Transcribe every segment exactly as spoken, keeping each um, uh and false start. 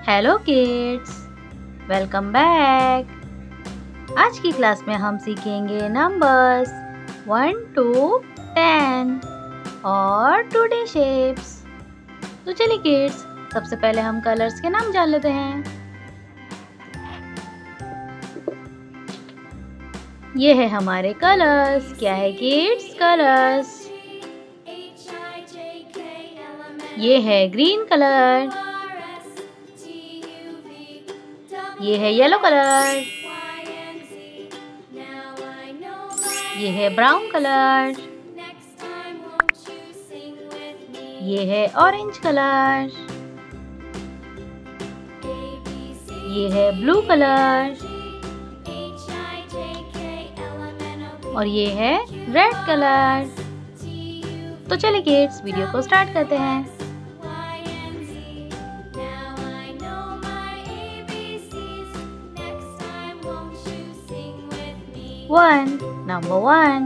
Hello kids, welcome back. आज की class में हम सीखेंगे नंबर्स वन टू टेन और टू डी शेप्स। तो चलिए किड्स, सबसे पहले हम कलर्स के नाम जान लेते हैं। ये है हमारे कलर्स। क्या है किड्स? कलर्स। ये है ग्रीन कलर, ये है येलो कलर, ये है ब्राउन कलर, ये है ऑरेंज कलर, ये है ब्लू कलर और ये है रेड कलर। तो चलिए किड्स, वीडियो को स्टार्ट करते हैं। One, number one.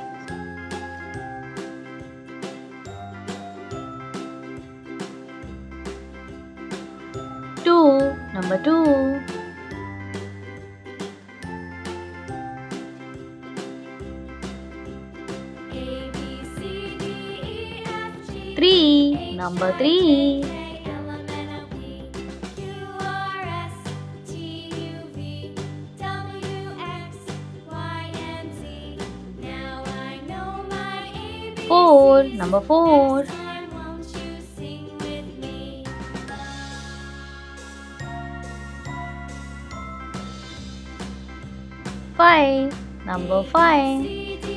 Two, number two. Three, number three. Four, number four. Five, number five.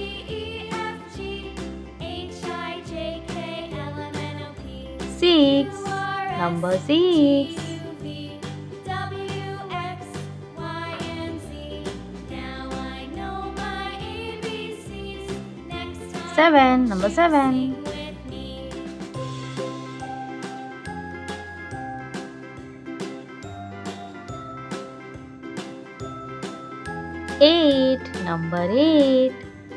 Six, number six. Seven, number seven. Eight, number eight.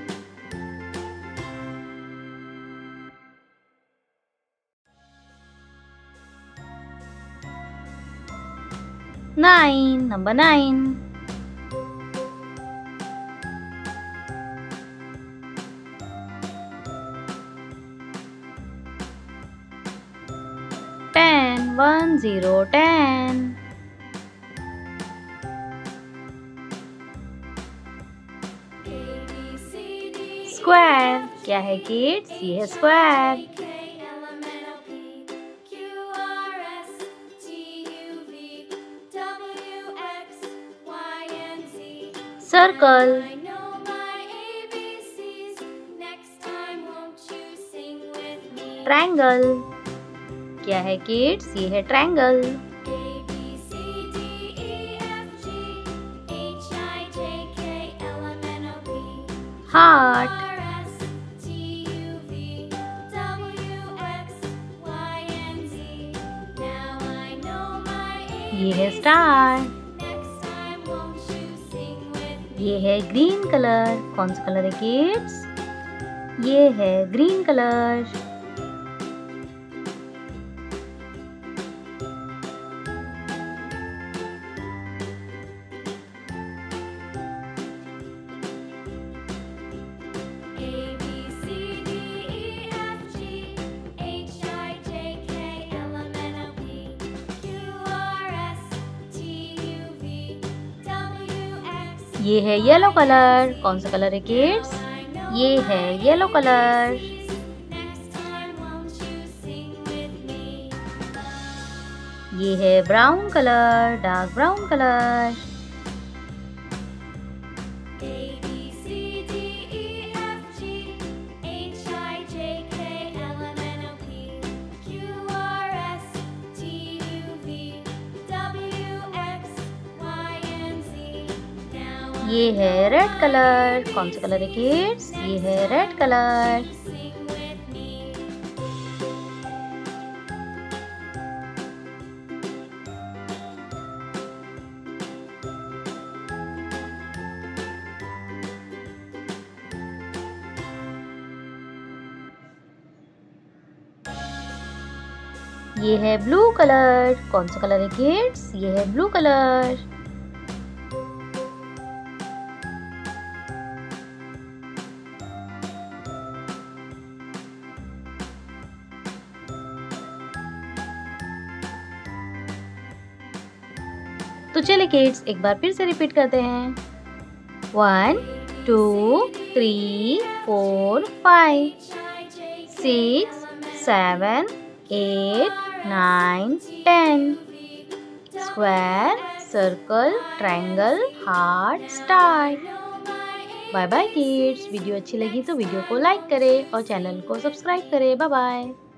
Nine, number nine. Ten, one, zero, ten. Square, क्या है kids? ये है square. Circle, triangle, क्या है kids? ये है triangle. Heart, ये है स्टार। ये है ग्रीन कलर। कौन सा कलर है किड्स? ये है ग्रीन कलर। ये है येलो कलर। कौन सा कलर है किड्स? ये है येलो कलर। ये है brown colour, dark brown colour. ये है रेड कलर। कौन सा कलर है किड्स? ये है रेड कलर। ये है ब्लू कलर। कौन सा कलर है किड्स? ये है ब्लू कलर। तो चलिए किड्स एक बार फिर से रिपीट करते हैं। One two three four five six seven eight nine ten. Square, circle, triangle, heart, star. Bye bye kids. Video अच्छी लगी तो वीडियो को लाइक करें और चैनल को सब्सक्राइब करें। Bye bye.